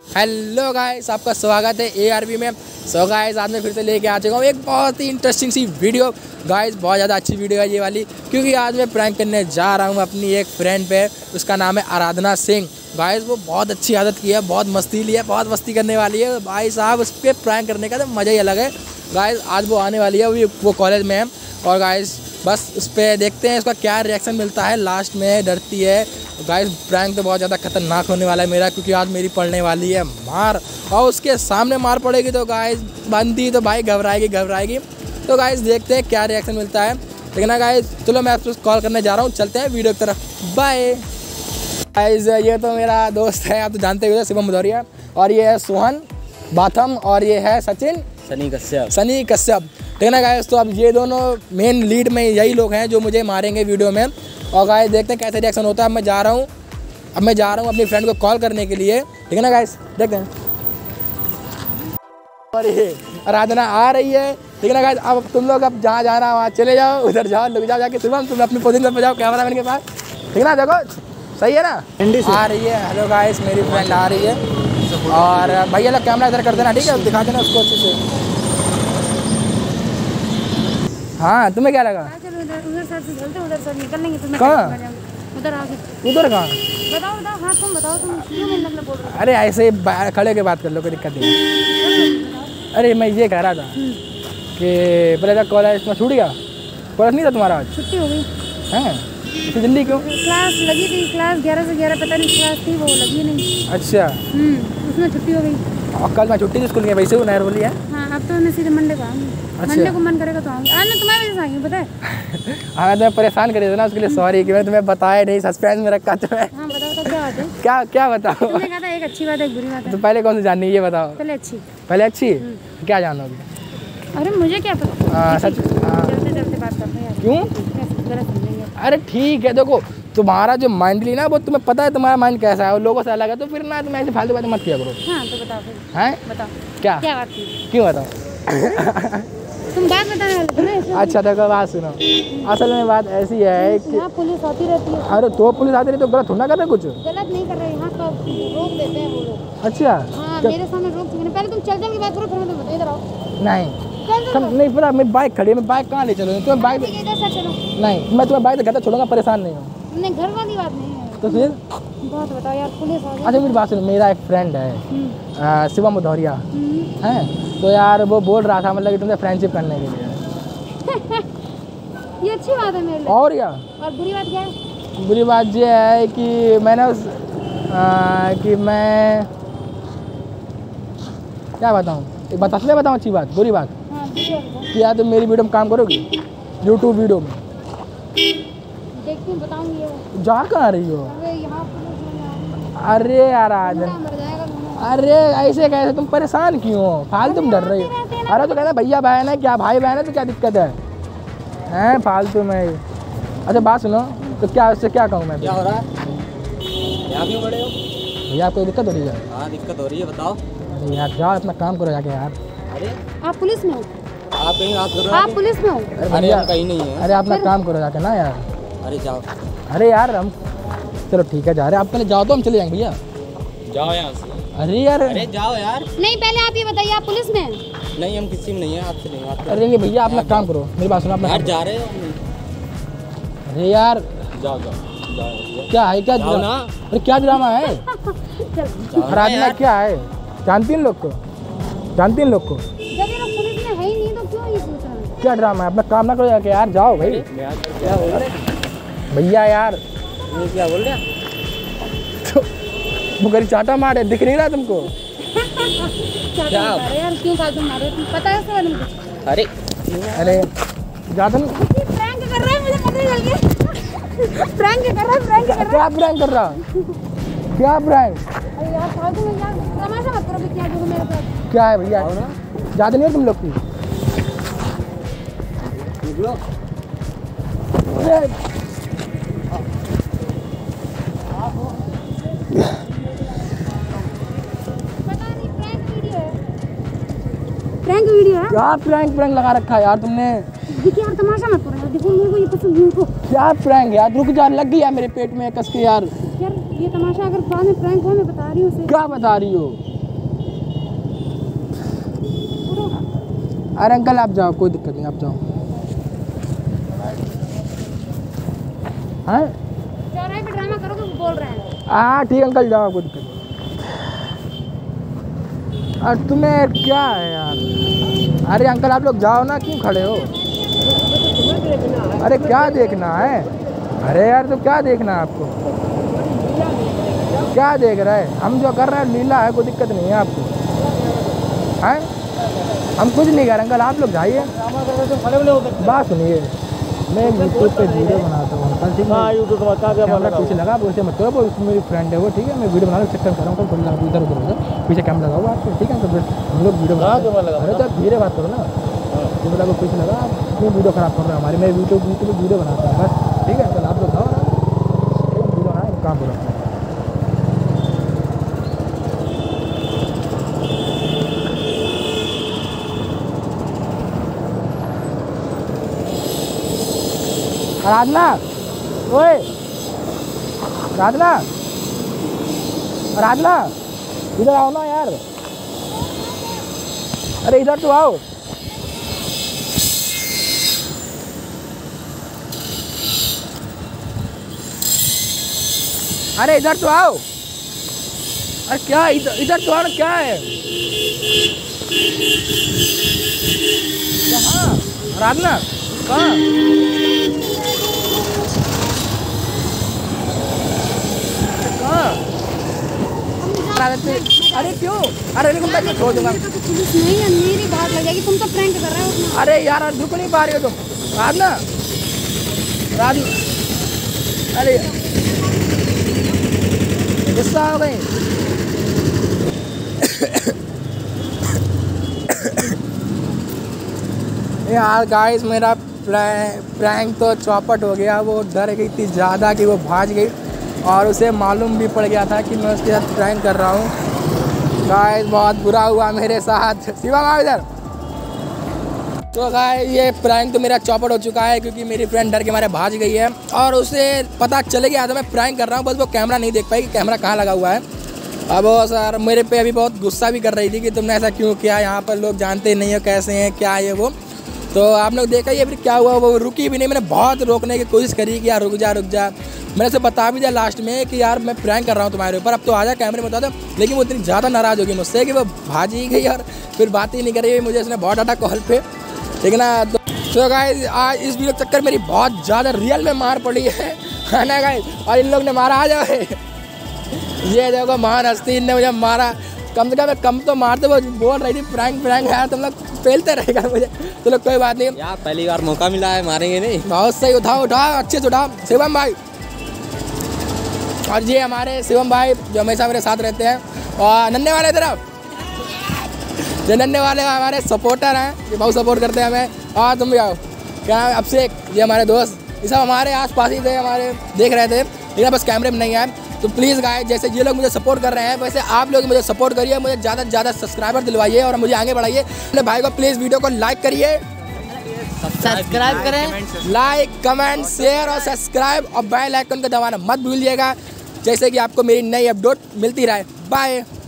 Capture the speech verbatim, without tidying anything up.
Hello guys, आपका स्वागत है एआरबी में। सो गाइस, आज मैं फिर से लेके आ चुका हूँ एक बहुत ही इंटरेस्टिंग सी वीडियो। गाइस, बहुत ज़्यादा अच्छी वीडियो है ये वाली, क्योंकि आज मैं प्रैंक करने जा रहा हूँ अपनी एक फ्रेंड पे। उसका नाम है आराधना सिंह। गाइस, वो बहुत अच्छी आदत की है, बहुत मस्तीली है, बहुत मस्ती करने वाली है भाई साहब। उस पर प्रैंक करने का तो मज़ा ही अलग है। गाइस, आज वो आने वाली है, वो कॉलेज में है। और गाइस, बस उस पर देखते हैं उसका क्या रिएक्शन मिलता है। लास्ट में डरती है। गाइस, प्रैंक तो बहुत ज़्यादा खतरनाक होने वाला है मेरा, क्योंकि आज मेरी पड़ने वाली है मार। और उसके सामने मार पड़ेगी तो गाइस बनती तो भाई घबराएगी घबराएगी। तो गाइस, देखते हैं क्या रिएक्शन मिलता है। लेकिन ना गाइस, चलो मैं आपको कॉल करने जा रहा हूँ, चलते हैं वीडियो की तरफ। बाय गाइस, ये तो मेरा दोस्त है, आप तो जानते हो, शिवम भदौरिया। और ये है सोहन बाथम, और ये है सचिन सनी कश्यप सनी कश्यप ठीक है ना गाइस। तो अब ये दोनों मेन लीड में यही लोग हैं जो मुझे मारेंगे वीडियो में। और गाइस, देखते हैं कैसे रिएक्शन होता है। अब मैं जा रहा हूँ अब मैं जा रहा हूँ अपनी फ्रेंड को कॉल करने के लिए, ठीक है ना गाइस। देखते हैं। और ये आराधना आ रही है, ठीक है ना गाइस। अब तुम लोग अब जहाँ जाना वहाँ चले जाओ, उधर जाओ, लुक जाओ जाके। शिवम, तुम अपनी पोजीशन पर जाओ, कैमरा मैन के पास, ठीक है ना। देखो, सही है ना, आ रही है। हेलो गाइस, मेरी फ्रेंड आ रही है। और भैया लोग कैमरा इधर कर देना, ठीक है, दिखा देना उसको अच्छे से। हाँ, तुम्हें क्या लगा? उधर सर से चलते, उधर सर निकल लेंगे। तुम्हें कहाँ? उधर आगे। उधर कहाँ? बताओ बताओ, हाँ तुम बताओ, तुम क्यों मेरे मतलब बोल रहे हो? अरे ऐसे ही खड़े के बात कर लो, कोई दिक्कत नहीं। अरे मैं ये कह रहा था कि पहले तक कॉलेज में छूट गया, कॉलेज नहीं था तुम्हारा आज? छुट्टी हो गई हैं? इतनी जल्दी क्यों? क्लास लगी थी, क्लास ग्यारह से ग्यारह पता नहीं क्लास थी, वो लगी नहीं। अच्छा, उसमें छुट्टी हो गई। और कल मैं छुट्टी थी स्कूल की, वैसे वो नहर बोली है। हाँ, अब तो मैं सीधे मंडे को आऊँगी। मंडे को मन करेगा तो आऊँगी। आज मैं तुम्हारी वजह से आई हूँ, पता है। हाँ, मैं परेशान कर रही थी ना, उसके लिए सॉरी कि मैं तुम्हें बताया नहीं, सस्पेंस में रखा तुम्हें। हाँ बताओ, तो क्या बात है? क्या क्या बताओ? तुमने कहा था एक अच्छी बात है, एक बुरी बात है। तो पहले कौन सी जाननी है, ये बताओ। पहले अच्छी। पहले अच्छी? क्या जानोगे? अरे मुझे क्या पता। हाँ, सच। चलते चलते बात करते हैं। क्यों? गलत समझेंगे। अरे ठीक है, देखो तुम्हारा जो माइंडली ना, वो तुम्हें पता है तुम्हारा माइंड कैसा है, और लोगों से अलग है। तो फिर ना तुम ऐसे फालतू बातें मत किया करो। हाँ तो बताओ फिर। हैं? बताओ क्या क्या बात थी? क्यों बताओ? तुम बात बताने वाले थे ना। अच्छा देखो, बात सुनो। असल में बात ऐसी है कि यहाँ पुलिस आती रहती है। अरे तो पुलिस आती रही तो गलत थोड़ा कर रहे कुछ। गलत नहीं कर रहे, यहाँ तो रोक देते हैं वो लोग। अच्छा। हाँ, मेरे सामने रोक चुके हैं। पहले तुम चल चल की बात करो, फिर मैं तुम्हें इधर आओ। नहीं चल चल तुम नहीं पता, मेरी बाइक खड़ी है, मैं बाइक कहाँ ले चलूँ? तुम्हें बाइक इधर से चलो। नहीं, मैं तुम्हें बाइक घर तक छोड़ूंगा, परेशान नहीं हूँ। नहीं, घर वाली बात नहीं है। तो फिर बात बताओ यार, पुलिस आ गई। अच्छा मेरी बात सुनो, मेरा एक फ्रेंड है आ, शिवम भदौरिया है। तो यार वो बोल रहा था मतलब कि तुमसे फ्रेंडशिप करने के लिए। ये अच्छी बात है मेरे लिए। और क्या? और बुरी बात क्या है? बुरी बात ये है कि मैंने उस आ, कि मैं क्या बताऊँ, एक बात असली बताऊँ, अच्छी बात बुरी बात हाँ, बुरी बात बताओ। कि यार तुम मेरी वीडियो में काम करोगी, यूट्यूब वीडियो में। देखती हूँ, बताऊँगी ये। जा कहाँ रही हो? अरे यहाँ पुलिस वाले। अरे यार आज मर जाएगा तुम्हें। अरे ऐसे कैसे, तुम परेशान क्यों हो? फालतू तुम डर रही हो। अरे तो कहना भैया बहन है, क्या भाई बहन है, तो क्या दिक्कत है? हैं फालतू में। अच्छा बात सुनो, तो क्या उससे क्या कहूँ मैं? क्या हो रहा है? यहाँ क्यों खड़े हो? भैया आपको दिक्कत हो रही है? हाँ दिक्कत हो रही है, बताओ। अरे यार जाओ अपना काम करो जाके यार। अरे आप पुलिस में हो? आप कहीं हाथ कर रहे हो? आप पुलिस में हो? अरे अरे भैया हम कहीं नहीं है। अरे अपना काम करो जाके ना यार। अरे जाओ। अरे यार हम, चलो ठीक है जा रहे, आप पहले जाओ तो हम चले जाएंगे भैया। जाओ यहाँ से। अरे यार अरे जाओ यार। नहीं, पहले आप ये बताइए, आप पुलिस में हैं? नहीं, हम किसी में नहीं है, आपसे नहीं बात कर। अरे ये भैया अपना काम करो, मेरी बात सुनो अपना यार काम जा रहे हो? करो। अरे यार जाओ जाओ जाओ। क्या है, क्या जाओ ना। अरे क्या ड्रामा है? चल। आराधना क्या है, जानती इन लोग को? जानती इन लोग को? जब ये लोग पुलिस में है ही नहीं तो क्यों ये पूछ रहे हैं? क्या ड्रामा है? अपना काम ना करो जाके यार, जाओ भाई। क्या बोल रहे? भैया यार ये क्या बोल रहे हैं? तो वो गरी चाटा मारे, दिख नहीं रहा तुमको? क्या मारे यार, क्यों फालतू मारे? तुम पता है इसके बारे में कुछ? अरे अरे जा तुम। प्रैंक कर रहा है, मुझे पता चल गया। प्रैंक कर रहा है, प्रैंक कर रहा है। क्या प्रैंक कर रहा? क्या प्रैंक? अरे यार फालतू में यार तमाशा मत करो, क्या करो मेरे साथ? क्या है भैया? ज्यादा नहीं हो तुम लोग की? निकलो। अरे पता नहीं, प्रैंक वीडियो है। प्रैंक वीडियो है? क्या प्रैंक प्रैंक लगा रखा है यार तुमने? देखिए यार, तमाशा मत करो यार, देखो मेरे को ये पसंद नहीं को। क्या प्रैंक यार? रुक जा, लग गई यार मेरे पेट में कस के यार। यार ये तमाशा अगर बाद में प्रैंक हो, मैं बता रही हूँ उसे। क्या बता रही हो? अरे अंकल आप जाओ, कोई दिक्कत नहीं, आप जाओ। हाँ चौराहे पे ड्रामा करोगे, वो बोल रहे हैं। हाँ ठीक अंकल जाओ, कोई दिक्कत नहीं। और तुम्हें क्या है यार? अरे अंकल आप लोग जाओ ना, क्यों खड़े हो? अरे क्या देखना है? अरे यार तो क्या देखना है आपको? क्या देख रहा है? हम जो कर रहे हैं लीला है, कोई दिक्कत नहीं है आपको। हैं हम कुछ नहीं कर रहे अंकल, आप लोग जाइए। बात सुनिए, मैं यूट्यूब पे वीडियो बनाता हूँ अंकल, ठीक है? हाँ यूट्यूब पर क्या क्या कैमरा पीछे लगा, आप उसे मत करो, वो मेरी फ्रेंड है वो, ठीक है? मैं वीडियो बनाने चक्कर कर रहा हूँ, थोड़ी लगा इधर उधर उधर पीछे कैमरा लगा हुआ आपको, ठीक है? तो हम लोग वीडियो बना अरे तो धीरे बात करो ना, जो बोला पीछे लगा, आप क्यों वीडियो खराब कर रहे हैं हमारी? मैं यूट्यूब यूट्यूब वीडियो बनाता हूँ बस, ठीक है अंकल? आप लोग जाओ ना, वीडियो बनाए काम करो। राधना, ओए राधना, राधना इधर आओ ना यार। अरे इधर तो आओ। अरे इधर तो आओ। अरे क्या इधर इधर तो आओ ना, क्या है? कहाँ राधना, कहाँ? अरे क्यों? अरे तुम मैं छोड़ दूंगा। पुलिस नहीं है, मेरी बात लग जाएगी, तुम तो प्रैंक कर रहे हो। अरे यार रुक नहीं पा रही हो तुम। राधना, राधना, अरे गुस्सा हो गई। यार गाइस मेरा प्रैंक तो चौपट हो गया। वो डर गई इतनी ज़्यादा कि वो भाग गई और उसे मालूम भी पड़ गया था कि मैं उसके साथ प्रैंक कर रहा हूँ। गाइस बहुत बुरा हुआ मेरे साथ। शिवम आओ इधर। तो गाइस ये प्रैंक तो मेरा चौपट हो चुका है क्योंकि मेरी फ्रेंड डर के मारे भाग गई है और उसे पता चले गया था मैं प्रैंक कर रहा हूँ, बस वो कैमरा नहीं देख पाई कि कैमरा कहाँ लगा हुआ है। अब वो सर मेरे पे अभी बहुत गुस्सा भी कर रही थी कि तुमने ऐसा क्यों किया, यहाँ पर लोग जानते नहीं हो कैसे हैं क्या है वो। तो आप लोग देखा ये फिर क्या हुआ, वो रुकी भी नहीं। मैंने बहुत रोकने की कोशिश करी कि यार रुक जा रुक जा। मैंने उसे बता भी दिया लास्ट में कि यार मैं प्रैंक कर रहा हूँ तुम्हारे ऊपर, अब तो आजा कैमरे में बता दो। लेकिन वो इतनी ज़्यादा नाराज़ होगी मुझसे कि वो भाग ही गई और फिर बात ही नहीं कर रही मुझे। उसने बहुत डाटा कॉल पे, ठीक है ना। तो, तो गाइस आज इस वीडियो चक्कर मेरी बहुत ज़्यादा रियल में मार पड़ी है, है ना गाइस? और इन लोग ने मारा, आ जाए ये देखो महान हस्ती ने मुझे मारा। कम से कम कम तो मारते, वो बोल रही थी प्रैंक प्रैंक है, तुम लोग फेलते रहेगा मुझे। तो लोग कोई बात नहीं यार, पहली बार मौका मिला है, मारेंगे नहीं। बहुत सही, उठाओ उठाओ अच्छे से उठाओ शिवम भाई। और ये हमारे शिवम भाई जो हमेशा मेरे साथ रहते हैं। और नन्हे वाले तरफ जो नन्हे वाले हमारे सपोर्टर हैं, ये बहुत सपोर्ट करते हैं हमें। और तुम भी आओ, क्या अब से ये हमारे दोस्त, ये सब हमारे आस पास ही थे, हमारे देख रहे थे, लेकिन बस कैमरे में नहीं आए। तो प्लीज़ गाइस जैसे ये लोग मुझे सपोर्ट कर रहे हैं वैसे आप लोग मुझे सपोर्ट करिए, मुझे ज़्यादा से ज़्यादा सब्सक्राइबर दिलवाइए और मुझे आगे बढ़ाइए। अपने भाई को प्लीज़ वीडियो को लाइक करिए, सब्सक्राइब करें, लाइक कमेंट शेयर और सब्सक्राइब और बेल आइकन का दबाना मत भूलिएगा, जैसे कि आपको मेरी नई अपडेट मिलती रहे। बाय।